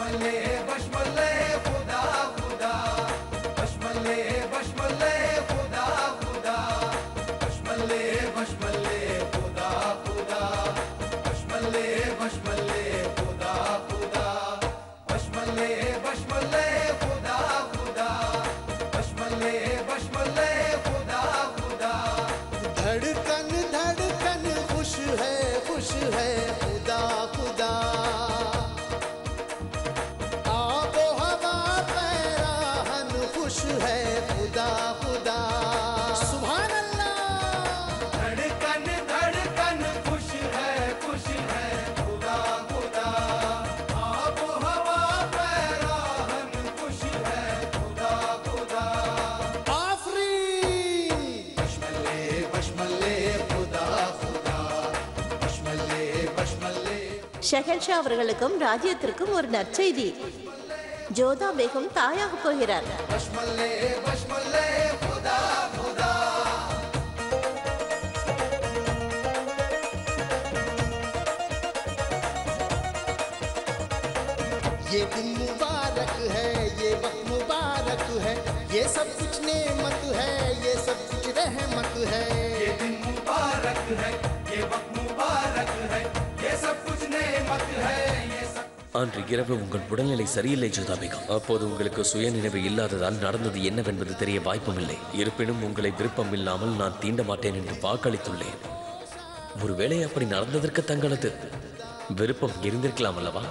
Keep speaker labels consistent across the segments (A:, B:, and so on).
A: बशमले बशमले खुदा खुदा, बशमले बशमले खुदा खुदा, बशमले बशमले खुदा खुदा, बशमले बशमले खुदा खुदा, बशमले बशमले खुदा खुदा, बशमले बशमले खुदा खुदा।
B: धड़कन धड़कन खुश है खुदा खुदा। आबो हवा पैराहन खुश है खुदा खुदा। सुभान अल्लाह।
A: धड़कन धड़कन खुश है खुदा खुदा। आबो हवा पैराहन खुश है खुदा खुदा।
B: आफरीन।
A: बशमले बशमले खुदा खुदा, बशमले बशमले।
C: ஷெஹன்ஷா அவர்களுக்கும் ராஜ்யத்திற்கும் ஒரு நற்செய்தி. ஜோதா பேகம் தாயாக போகிறார்.
A: बशमले बशमले खुदा खुदा।
B: ये दिन मुबारक है, ये वक्त मुबारक है, ये सब कुछ नेमत है, ये सब कुछ रहमत है।
A: ये दिन मुबारक है, ये वक्त मुबारक है, ये सब कुछ नेमत है, ये सब।
D: அன்று இரவு உங்கள் உடல்நிலை சரியில்லை ஜோதா பேகம். அப்போது உங்களுக்கு சுய நினைவு இல்லாததால் நடந்தது என்னவென்பது தெரிய வாய்ப்புமில்லை. இருப்பினும் உங்களை விருப்பம் இல்லாமல் நான் தீண்ட மாட்டேன் என்று வாக்களித்துள்ளேன். ஒருவேளை அப்படி நடந்ததற்கு தங்களது விருப்பம் இருந்திருக்கலாம் அல்லவா?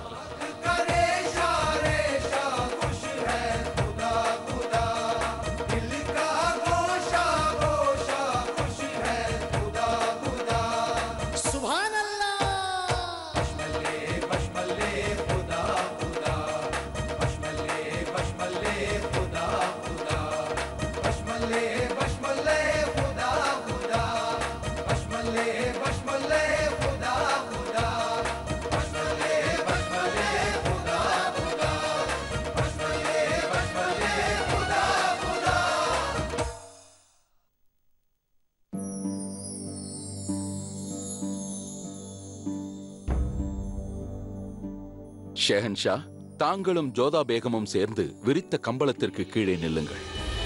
E: ஷெஹன்ஷா, தாங்களும் ஜோதா பேகமும் சேர்ந்து விரித்த கம்பளத்திற்கு கீழே நில்லுங்கள்.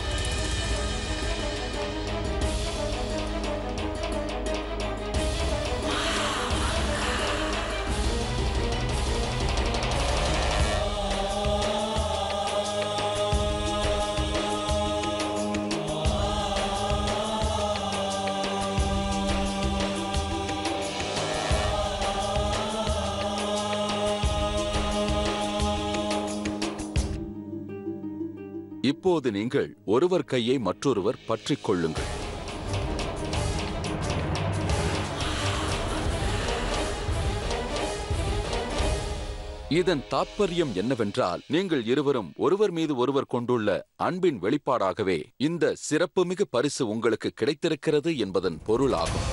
E: இப்போது நீங்கள் ஒருவர் கையை மற்றொருவர் பற்றிக் கொள்ளுங்கள். இதன் தாற்பயம் என்னவென்றால், நீங்கள் இருவரும் ஒருவர் மீது ஒருவர் கொண்டுள்ள அன்பின் வெளிப்பாடாகவே இந்த சிறப்புமிகு பரிசு உங்களுக்கு கிடைத்திருக்கிறது என்பதன் பொருளாகும்.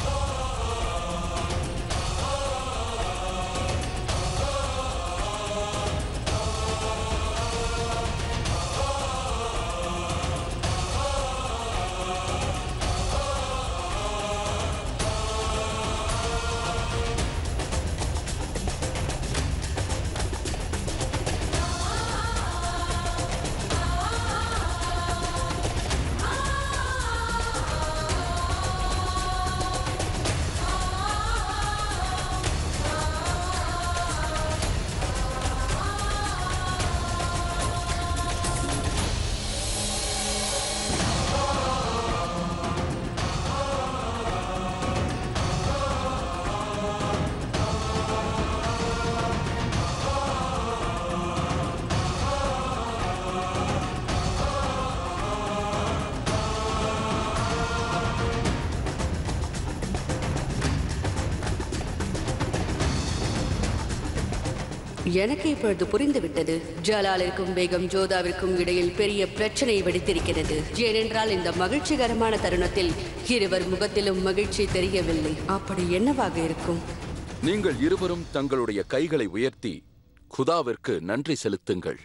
F: எனக்கு இப்பொழுது புரிந்துவிட்டது. ஜலாலிற்கும் பேகம் ஜோதாவிற்கும் இடையில் பெரிய பிரச்சனை வெடித்திருக்கிறது. ஏனென்றால் இந்த மகிழ்ச்சிகரமான தருணத்தில் இருவர் முகத்திலும் மகிழ்ச்சி தெரியவில்லை. அப்படி என்னவாக இருக்கும்?
E: நீங்கள் இருவரும் தங்களுடைய கைகளை உயர்த்தி குதாவிற்கு நன்றி செலுத்துங்கள்.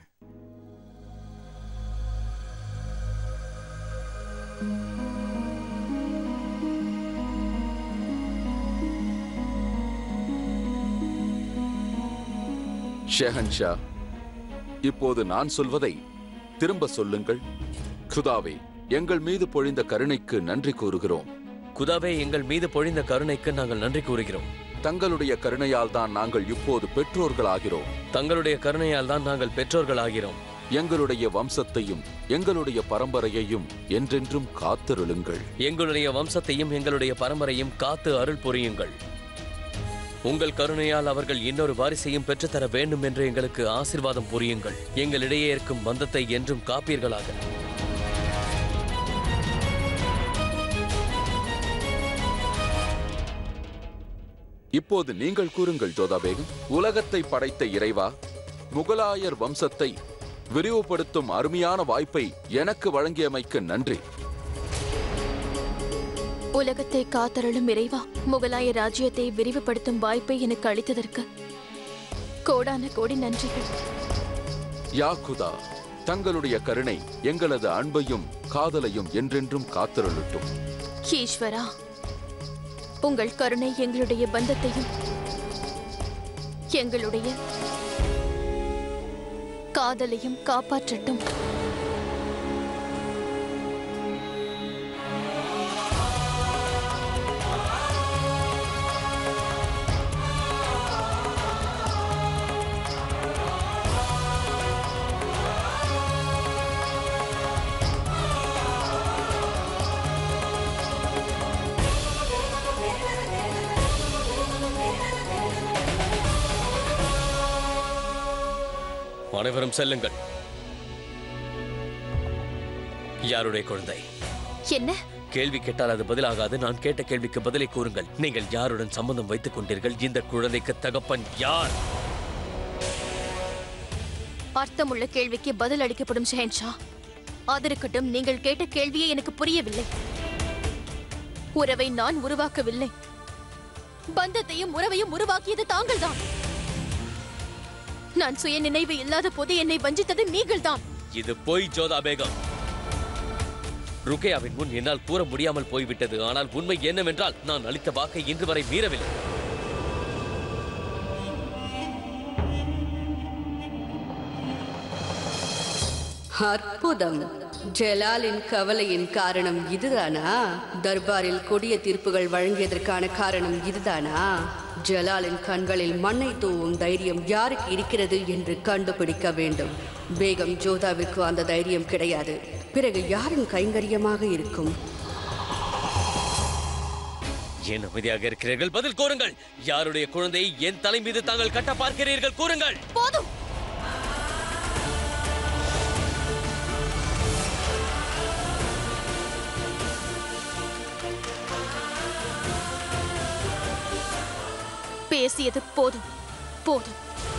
E: ஷெஹன்ஷா, இப்போது நான் சொல்வதை திரும்ப சொல்லுங்கள். குதாவே, எங்கள் மீது பொழிந்த கருணைக்கு நன்றி கூறுகிறோம்.
D: குதாவே, எங்கள் மீது பொழிந்த கருணைக்கு நாங்கள் நன்றி கூறுகிறோம்.
E: தங்களுடைய கருணையால் தான் நாங்கள் இப்போது பெற்றோர்களாகிறோம்.
D: தங்களுடைய கருணையால் தான் நாங்கள் பெற்றோர்களாகிறோம்.
E: எங்களுடைய வம்சத்தையும் எங்களுடைய பரம்பரையையும் என்றென்றும் காத்தருளுங்கள்.
D: எங்களுடைய வம்சத்தையும் எங்களுடைய பரம்பரையும் காத்து அருள் புரியுங்கள். உங்கள் கருணையால் அவர்கள் இன்னொரு வாரிசையும் பெற்றுத்தர வேண்டும் என்று எங்களுக்கு ஆசீர்வாதம் புரியுங்கள். எங்களிடையே இருக்கும் பந்தத்தை என்றும் காப்பீர்களாக.
E: இப்போது நீங்கள் கூறுங்கள் ஜோதா பேகம். உலகத்தை படைத்த இறைவா, முகலாயர் வம்சத்தை விரிவுபடுத்தும் அருமையான வாய்ப்பை எனக்கு வழங்கியமைக்கு நன்றி.
G: உலகத்தை காத்தருளும் இறைவா, முகலாய ராஜ்யத்தை விரிவுபடுத்தும் வாய்ப்பை எனக்கு அளித்ததற்கு கோடான கோடி நன்றிகள்.
E: யா குதா, தங்களுடைய கருணை எங்களது அன்பையும் காதலையும் என்றென்றும் காத்தருளட்டும்.
G: ஈஸ்வரா, உங்கள் கருணை எங்களுடைய பந்தத்தையும் எங்களுடைய காதலையும் காப்பாற்றட்டும்.
D: அனைவரும் செல்லுங்கள். யாருடைய குழந்தை?
G: என்ன
D: கேள்வி கேட்டால் அது பதிலாகாது. நான் கேட்ட கேள்விக்கு பதிலை கூறுங்கள். நீங்கள் யாருடன் சம்பந்தம் வைத்துக் கொண்டீர்கள்? இந்த குழந்தைக்கு தகப்பன் யார்?
G: அர்த்தமுள்ள கேள்விக்கு பதில் அளிக்கப்படும் ஷெஹன்ஷா. அதற்கட்டும், நீங்கள் கேட்ட கேள்வியே எனக்கு புரியவில்லை. உறவை நான் உருவாக்கவில்லை. பந்தத்தையும் உறவையும் உருவாக்கியது தாங்கள்தான். நான் சுய நினைவு இல்லாத போது என்னை வஞ்சித்தது நீங்கள்தான்.
D: இது பொய் ஜோதா பேகம். ருக்கையாவின் முன் என்னால் கூற முடியாமல் போய்விட்டது. ஆனால் உண்மை என்னவென்றால் நான் அளித்த வாக்கை இன்று வரை மீறவில்லை.
F: அற்புதம். ஜலாலின் கவலையின் காரணம் இதுதானா? தர்பாரில் கொடிய தீர்ப்புகள் வழங்கியதற்கான காரணம் இதுதானா? ஜலாலின் கண்களில் மண்ணை தூவும் தைரியம் யாருக்கு இருக்கிறது என்று கண்டுபிடிக்க வேண்டும். பேகம் ஜோதாவிற்கு அந்த தைரியம் கிடையாது. பிறகு யாரின் கைங்கரியமாக இருக்கும்?
D: ஏன் அமைதியாக இருக்கிறீர்கள்? பதில் கூறுங்கள். யாருடைய குழந்தையை என் தலை மீது தாங்கள் கட்ட பார்க்கிறீர்கள்? கூறுங்கள்.
G: போதும். பேசியது போதும் போதும்.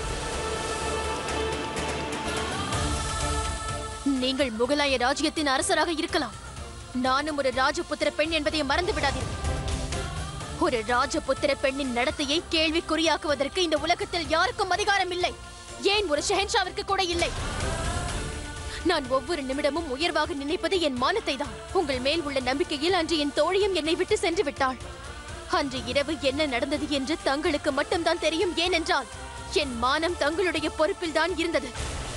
G: நீங்கள் முகலாய ராஜ்யத்தின் அரசராக இருக்கலாம். நானும் ஒரு ராஜபுத்திர பெண் என்பதை மறந்து விடாதீர்கள். ஒரு ராஜபுத்திர பெண்ணின் நடத்தையை கேள்விக்குறியாக்குவதற்கு இந்த உலகத்தில் யாருக்கும் அதிகாரம் இல்லை. ஏன் ஒரு ஷெஹன்ஷாவிற்கு கூட இல்லை. நான் ஒவ்வொரு நிமிடமும் உயர்வாக நினைப்பது என் மானத்தை தான். உங்கள் மேல் உள்ள நம்பிக்கையில் அன்று என் தோழியும் என்னை விட்டு சென்று விட்டாள். அன்று இரவு என்ன நடந்தது என்று தங்களுக்கு மட்டும்தான் தெரியும். ஏனென்றால் என் மானம் தங்களுடைய பொறுப்பில் தான் இருந்தது.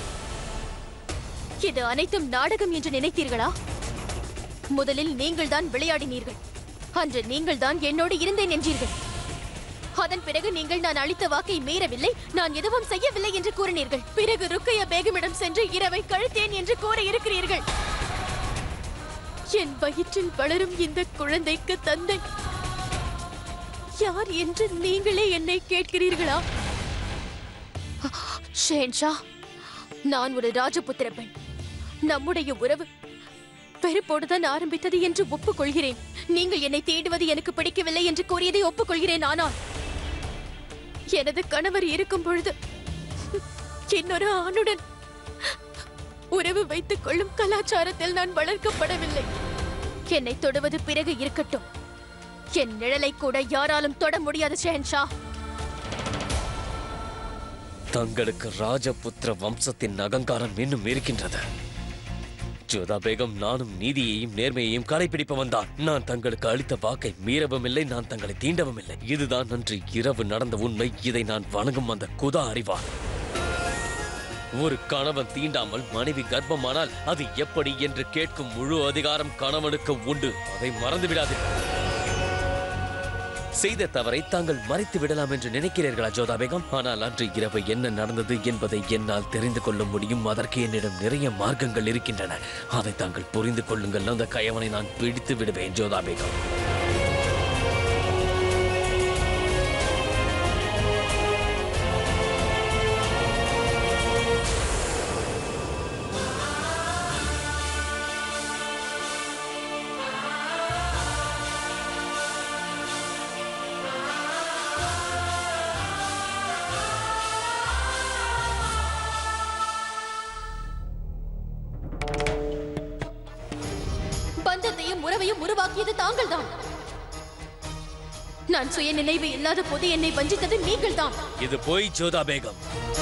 G: இது அனைத்தும் நாடகம் என்று நினைத்தீர்களா? முதலில் நீங்கள் தான் விளையாடினீர்கள். அன்று நீங்கள் தான் என்னோடு இருந்தேன் என்றீர்கள். அதன் பிறகு நீங்கள் நான் அளித்த வாக்கை மீறவில்லை, நான் எதுவும் செய்யவில்லை என்று கூறினீர்கள். பிறகு ருக்கையா பேகமிடம் சென்று இரவை கழித்தேன் என்று கூற இருக்கிறீர்கள். என் வயிற்றில் வளரும் இந்த குழந்தைக்கு தந்தை யார் என்று நீங்களே என்னை கேட்கிறீர்களா? ஷெஹன்ஷா, நான் ஒரு ராஜபுத்திர பெண். நம்முடைய உறவு வெறுப்போடுதான் ஆரம்பித்தது என்று ஒப்புக்கொள்கிறேன். நீங்கள் என்னை தேடுவது எனக்கு பிடிக்கவில்லை என்று கூறியதை ஒப்புக்கொள்கிறேன். ஆனால் எனது கணவர் இருக்கும் பொழுது இன்னொரு ஆணுடன் உறவு வைத்துக் கொள்ளும் கலாச்சாரத்தில் நான் வளர்க்கப்படவில்லை. என்னை தொடுவது பிறகு இருக்கட்டும், என் நிழலை கூட யாராலும் தொட முடியாது ஷெஹன்ஷா.
D: தங்களுக்கு ராஜபுத்திர வம்சத்தின் அகங்காரம் இன்னும் இருக்கின்றது. ஜோதா பேகம், நானும் நீதியையும் நேர்மையையும் கடைபிடிப்பவன் தான். நான் தங்களுக்கு அளித்த வாக்கை மீறவும் இல்லை, நான் தங்களை தீண்டவும் இல்லை. இதுதான் அன்று இரவு நடந்த உண்மை. இதை நான் வணங்கும் அந்த குதா அறிவார். ஒரு கணவன் தீண்டாமல் மனைவி கர்ப்பமானால் அது எப்படி என்று கேட்கும் முழு அதிகாரம் கணவனுக்கு உண்டு. அதை மறந்து விடாதீர்கள். செய்த தவறை தாங்கள் மறைத்து விடலாம் என்று நினைக்கிறீர்களா ஜோதா பேகம்? ஆனால் அன்று இரவு என்ன நடந்தது என்பதை என்னால் தெரிந்து கொள்ள முடியும். அதற்கு என்னிடம் நிறைய மார்க்கங்கள் இருக்கின்றன. அதை தாங்கள் புரிந்து கொள்ளுங்கள். அந்த கயவனை நான் பிடித்து விடுவேன் ஜோதா பேகம்.
G: பந்தத்தையும் உறவையும் உருவாக்கியது தாங்கள்தான். நான் சுய நினைவு இல்லாத போது என்னை வஞ்சித்தது நீங்கள்தான்.
D: இது போய் ஜோதா பேகம்.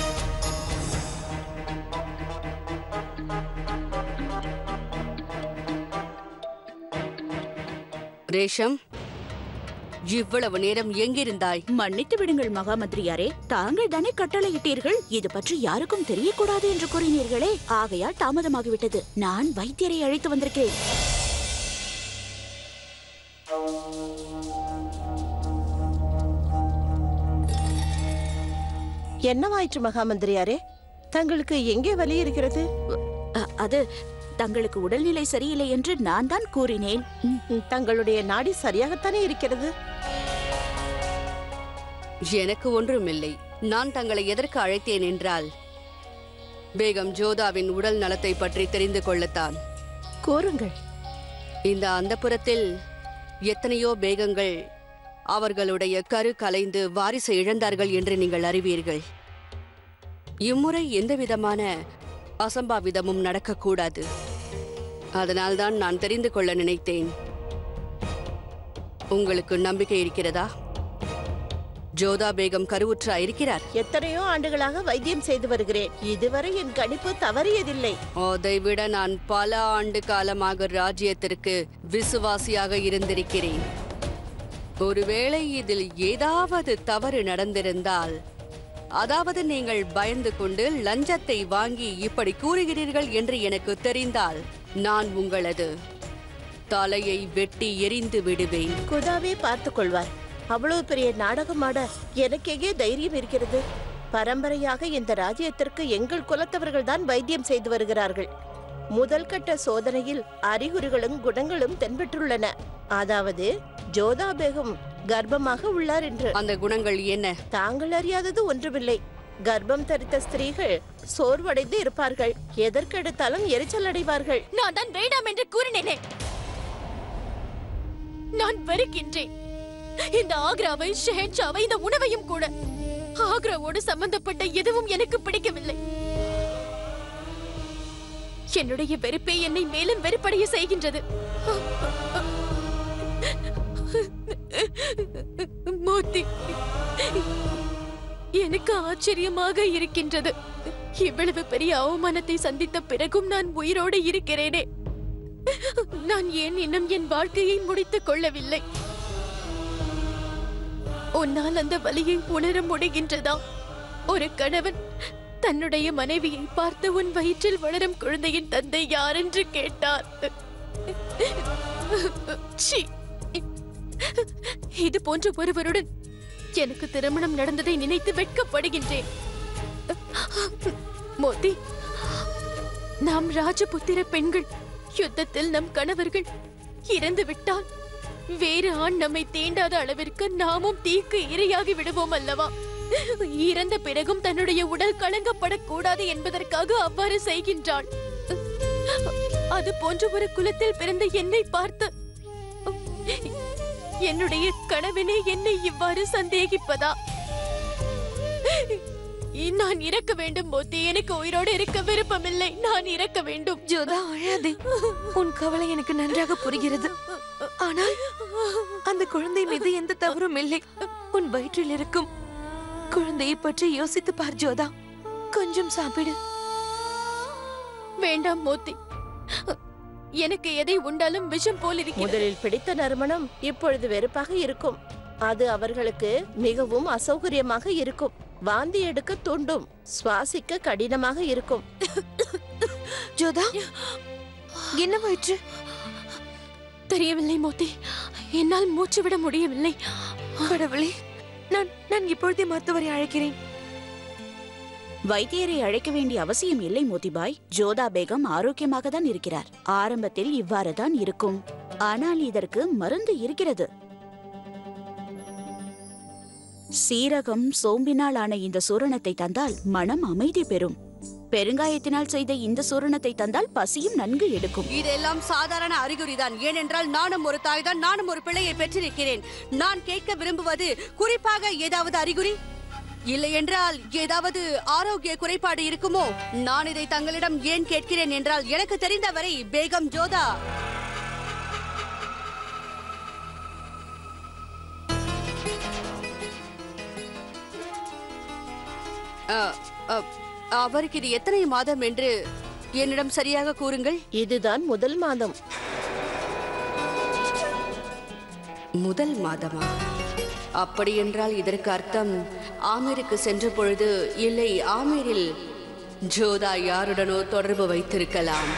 F: ரேஷம், இவ்வளவு நேரம் எங்கிருந்தாய்?
H: மன்னித்து விடுங்கள் மகாமந்திரியாரே, தாங்கள் தானே கட்டளையிட்டீர்கள் இது பற்றி யாருக்கும் தெரியக்கூடாது என்று கூறினீர்களே, ஆகையால் தாமதமாகிவிட்டது. நான் வைத்தியரை அழைத்து வந்திருக்கிறேன்.
C: என்னவாயிற்று மகாமந்திரியாரே? தங்களுக்கு எங்கே வலி இருக்கிறது?
H: அது தங்களுக்கு உடல்நிலை சரியில்லை என்று நான் தான் கூறினேன்.
C: தங்களுடைய நாடி சரியாகத்தானே இருக்கிறது.
F: எனக்கு ஒன்றுமில்லை. நான் தங்களை எதற்கு அழைத்தேன் என்றால், பேகம் ஜோதாவின் உடல் நலத்தை பற்றி தெரிந்து கொள்ளத்தான்.
C: கூறுங்கள்.
F: இந்த அந்தப்புரத்தில் எத்தனையோ பேகங்கள் அவர்களுடைய கரு கலைந்து வாரிசு இழந்தார்கள் என்று நீங்கள் அறிவீர்கள். இம்முறை எந்தவிதமான அசம்பாவிதமும் நடக்கக்கூடாது. அதனால்தான் நான் தெரிந்து கொள்ள நினைத்தேன். உங்களுக்கு நம்பிக்கை இருக்கிறதா? ஜோதா பேகம் கருவுற்றா இருக்கிறார்.
C: எத்தனையோ ஆண்டுகளாக வைத்தியம் செய்து வருகிறேன். இதுவரை என் கணிப்பு தவறியதில்லை.
F: அதைவிட நான் பல ஆண்டு காலமாக ராஜ்யத்திற்கு விசுவாசியாக இருந்திருக்கிறேன். ஒருவேளை இதில் ஏதாவது தவறு நடந்திருந்தால், அதாவது நீங்கள் பயந்து கொண்டு லஞ்சத்தை வாங்கி இப்படி கூறுகிறீர்கள் என்று எனக்கு தெரிந்தால், நான் உங்களது தலையை வெட்டி எரிந்து விடுவேன்.
C: குதாவே பார்த்துக் கொள்வார். அவ்வளவு பெரிய நாடகமாட எனக்கே தைரியம் இருக்கிறது. பரம்பரையாக இந்த ராஜ்யத்திற்கு எங்கள் குலத்தவர்கள் தான் வைத்தியம் செய்து வருகிறார்கள். முதல் கட்ட சோதனையில் அறிகுறிகளும் குணங்களும் தென்பட்டுள்ளன. அதாவது ஜோதா பேகம் கர்ப்பமாக உள்ளார் என்று.
F: அந்த குணங்கள் என்ன?
C: தாங்கள் அறியாதது ஒன்றுமில்லை. கர்ப்பம் தரித்த ஸ்திரீகள் சோர்வடைந்து இருப்பார்கள். எதற்கெடுத்தாலும் எரிச்சல் அடைவார்கள்.
G: நான் தான் வேண்டாம் என்று கூறினேனே. நான் வெறுக்கின்றேன் இந்த ஆக்ராவை, ஷெஹன்ஷாவை, இந்த உணவையும் கூட. ஆக்ராவோடு சம்பந்தப்பட்ட எதுவும் எனக்கு பிடிக்கவில்லை. என்னுடைய வெறுப்பே என்னை மேலும் வெறுப்படைய செய்கின்றது. மோத்தி, எனக்கு ஆச்சரியமாக இருக்கின்றது. இவ்வளவு பெரிய அவமானத்தை சந்தித்த பிறகும் நான் உயிரோடு இருக்கிறேனே. நான் ஏன் இன்னும் என் வாழ்க்கையை முடித்துக் கொள்ளவில்லை? உன்னால் அந்த வலியை உணர முடிகின்றதா? ஒரு கணவன் தன்னுடைய மனைவியை பார்த்து உன் வயிற்றில் வளரும் குழந்தையின் தந்தை யார் என்று கேட்டார். இது போன்ற ஒருவருடன் எனக்கு திருமணம் நடந்ததை நினைத்து வெட்கப்படுகின்றேன். மோதி, நாம் ராஜபுத்திர பெண்கள். யுத்தத்தில் நம் கணவர்கள் இறந்து விட்டால் வேறு ஆண் நம்மை தீண்டாத அளவிற்கு நாமும் தீக்கு இரையாகி விடுவோம் அல்லவா? இறந்த பிறகும் தன்னுடைய உடல் கலங்கப்படக்கூடாது என்பதற்காக அவ்வாறு செய்கின்றாள். அது போன்ற ஒரு குலத்தில் பிறந்த என்னை பார்த்து என்னுடைய கணவனே என்னை இவ்வாறு சந்தேகிப்பதா? நான் இறக்க வேண்டும் மோத்தி. எனக்கு உயிரோடு இருக்க விருப்பமில்லை. நான் இறக்க வேண்டும்.
I: ஜோதா, அழாதே. உன் கவலை எனக்கு நன்றாக புரிகிறது. ஆனால் அந்த குழந்தை மீது எந்த தவறும் இல்லை. உன் வயிற்றில் இருக்கும் குழந்தையை பற்றி யோசித்து பார் ஜோதா. கொஞ்சம் சாப்பிடு.
G: வேண்டாம் மோத்தி. எனக்கு எதை உண்டாலும் விஷம் போல் இருக்கிறது.
C: முதலில் பிடித்த நறுமணம் இப்பொழுது வெறுப்பாக இருக்கும். அது அவர்களுக்கு மிகவும் அசௌகரியமாக இருக்கும். வாந்தி எடுக்க தூண்டும், சுவாசிக்க கடினமாக இருக்கும்.
I: ஜோதா, என்னவாயிற்று?
G: தெரியவில்லை மோதி, என்னால் மூச்சு விட முடியவில்லை.
I: கடவுளே, நான் இப்பொழுதே மருத்துவரை அழைக்கிறேன்.
H: வைத்தியரை அழைக்க வேண்டிய அவசியம் இல்லை மோதிபாய். ஜோதா பேகம் ஆரோக்கியமாக தான் இருக்கிறார். ஆரம்பத்தில் இவ்வாறு தான் இருக்கும், ஆனால் இதற்கு மருந்து இருக்கிறது. சீரகம் சோம்பினால் ஆன இந்த சூரணத்தை தந்தால் மனம் அமைதி பெறும். பெருங்காயத்தினால் செய்த இந்த சூரணத்தை தந்தால் பசியும் நன்கு எடுக்கும்.
F: இதெல்லாம் சாதாரண அறிகுறிதான். ஏனென்றால் நானும் ஒரு தாய் தான், நானும் ஒரு பிள்ளையை பெற்றிருக்கிறேன். நான் கேட்க விரும்புவது குறிப்பாக ஏதாவது அறிகுறி, இல்லை என்றால் ஏதாவது ஆரோக்கிய குறைபாடு இருக்குமோ? நான் இதை தங்களிடம் ஏன் கேட்கிறேன் என்றால், எனக்கு தெரிந்தவரை பேகம் ஜோதா அவருக்கு இது எத்தனை மாதம் என்று என்னிடம் சரியாக கூறுங்கள்.
C: இதுதான் முதல் மாதம்.
F: முதல் மாதமா? அப்படி என்றால் இதற்கு அர்த்தம் ஆமீருக்கு சென்ற பொழுது, இல்லை ஆமீரில் ஜோதா யாருடனோ தொடர்பு வைத்திருக்கலாம்.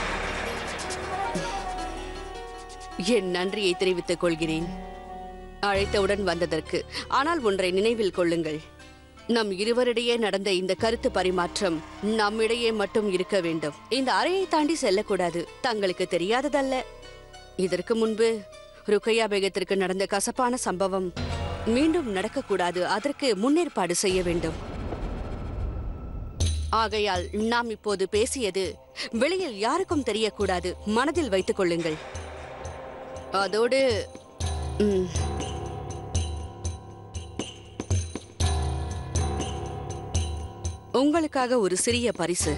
F: என் நன்றியை தெரிவித்துக் கொள்கிறேன் அழைத்தவுடன் வந்ததற்கு. ஆனால் ஒன்றை நினைவில் கொள்ளுங்கள், நம் இருவரிடையே நடந்த இந்த கருத்து பரிமாற்றம் நம்மிடையே மட்டும் இருக்க வேண்டும். இந்த அறையை தாண்டி செல்லக்கூடாது. தங்களுக்கு தெரியாததல்ல, இதற்கு முன்பு ருக்கையா பேகத்திற்கு நடந்த கசப்பான சம்பவம் மீண்டும் நடக்கக்கூடாது. அதற்கு முன்னேற்பாடு செய்ய வேண்டும். ஆகையால் நாம் இப்போது பேசியது வெளியில் யாருக்கும் தெரியக்கூடாது. மனதில் வைத்துக் கொள்ளுங்கள். அதோடு உங்களுக்காக ஒரு சிறிய பரிசு.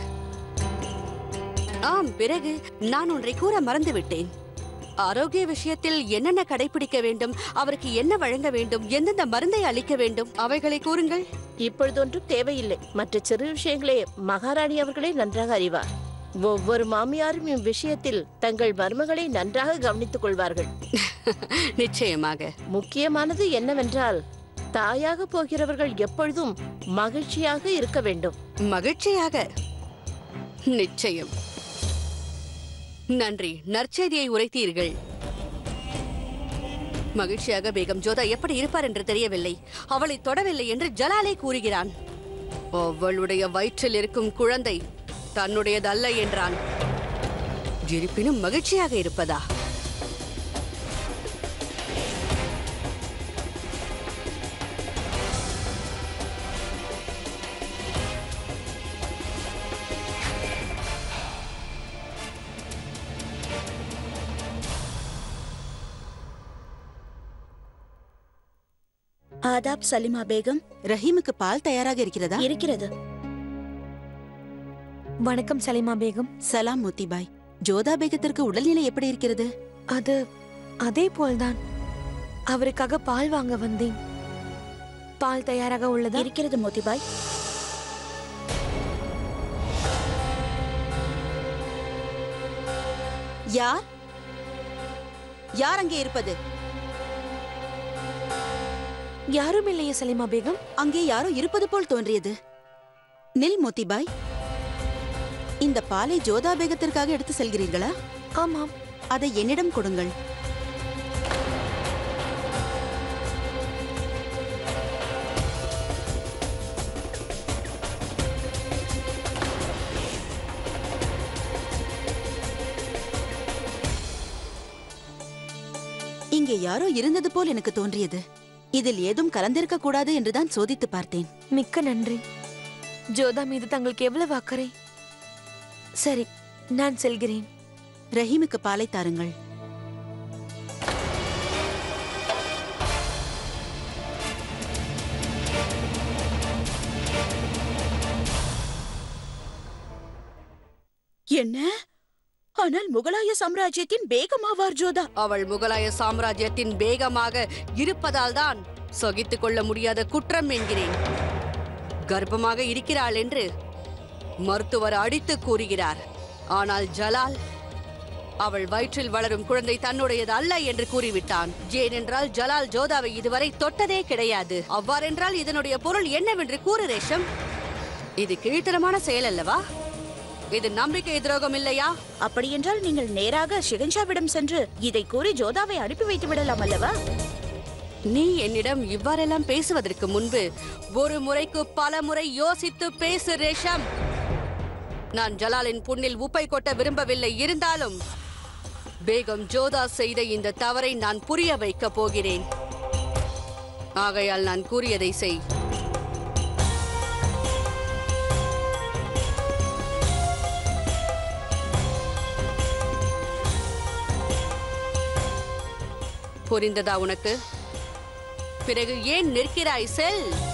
F: ஆம், பிறகு நான் ஒன்றை கூற மறந்துவிட்டேன். ஆரோக்கிய விஷயத்தில் என்னென்ன கடைபிடிக்க வேண்டும், அவருக்கு என்ன வழங்க வேண்டும், எந்தெந்த மருந்தை அளிக்க வேண்டும், அவைகளை கூறுங்கள்.
C: இப்பொழுதொன்றும் தேவையில்லை. மற்ற சிறு விஷயங்களே மகாராணி அவர்களே நன்றாக அறிவார். ஒவ்வொரு மாமியாரும் இவ்விஷயத்தில் தங்கள் மருமகளை நன்றாக கவனித்துக் கொள்வார்கள்.
F: நிச்சயமாக.
C: முக்கியமானது என்னவென்றால், தாயாக போகிறவர்கள் எப்பொழுதும் மகிழ்ச்சியாக இருக்க வேண்டும்.
F: மகிழ்ச்சியாக? நிச்சயம். நன்றி, நற்செய்தியை உரைத்தீர்கள். மகிழ்ச்சியாக பேகம் ஜோதா எப்படி இருப்பார் என்று தெரியவில்லை. அவளை தொடவில்லை என்று ஜலாலே கூறுகிறான். அவளுடைய வயிற்றில் இருக்கும் குழந்தை தன்னுடையதல்ல என்றான். இருப்பினும் மகிழ்ச்சியாக இருப்பதா?
H: ஆதாப் சலிமா பேகம்.
J: ரஹீமுக்கு பால் தயாராக இருக்கிறதா?
H: இருக்கிறது.
I: வணக்கம் சலிமா பேகம்.
J: சலாம் மோத்திபாய். ஜோதா பேகத்திற்கு உடல்நிலை எப்படி இருக்கிறது?
I: அது அதே போல்தான். அவருக்காக பால் வாங்க வந்தேன். பால் தயாராக உள்ளதா?
H: இருக்கிறது மோத்திபாய்.
J: யார் யார் அங்கே இருப்பது?
I: யாரும் இல்லையே சலிமா பேகம்.
J: அங்கே யாரோ இருப்பது போல் தோன்றியது. நில் மோத்திபாய், இந்த பாலை ஜோதா பேகத்திற்காக எடுத்து செல்கிறீர்களா?
I: ஆமாம்.
J: அதை என்னிடம் கொடுங்கள். இங்கே யாரோ இருந்தது போல் எனக்கு தோன்றியது. இதில் ஏதும் கலந்திருக்க கூடாது என்றுதான் சோதித்து பார்த்தேன்.
I: மிக்க நன்றி. ஜோதா மீது தங்களுக்கு எவ்வளவு அக்கறை. சரி, நான் செல்கிறேன்.
J: ரஹீமுக்கு பாலை தாருங்கள்.
H: என்ன? ஆனால் முகலாய சாம்ராஜ்யத்தின் பேகமாவார் ஜோதா.
F: அவள் முகலாய சாம்ராஜ்யத்தின் பேகமாக இருப்பதால் தான் சகித்துக் கொள்ள முடியாத குற்றம் என்கிறேன். கர்ப்பமாக இருக்கிறாள் என்று மருத்துவர் அடித்து கூறுகிறார். ஆனால் ஜலால் அவள் வயிற்றில் வளரும் குழந்தை தன்னுடையது அல்ல என்று கூறிவிட்டான். ஏனென்றால் ஜலால் ஜோதாவை இதுவரை தொட்டதே கிடையாது. அவ்வாறென்றால் இதனுடைய பொருள் என்னவென்று கூறு ரேஷம். இது கீழ்த்தரமான செயல் அல்லவா? இது நம்பிக்கை துரோகம் இல்லையா?
H: அப்படியென்றால் நீங்கள் நேராக ஷெகன்ஷாவிடம் சென்று இதை கூறி ஜோதாவை அனுப்பி வைத்து விடலாம் அல்லவா?
F: நீ என்னிடம் இவ்வாறெல்லாம் பேசுவதற்கு முன்பு ஒரு முறைக்கு பல முறை யோசித்து பேசு ரேஷம். நான் ஜலாலின் புண்ணில் உப்பை கொட்ட விரும்பவில்லை. இருந்தாலும் பேகம் ஜோதா செய்த இந்த தவறை நான் புரிய வைக்கப் போகிறேன். ஆகையால் நான் கூறியதை செய். புரிந்ததா உனக்கு? பிறகு ஏன் நிற்கிறாய்? செல்.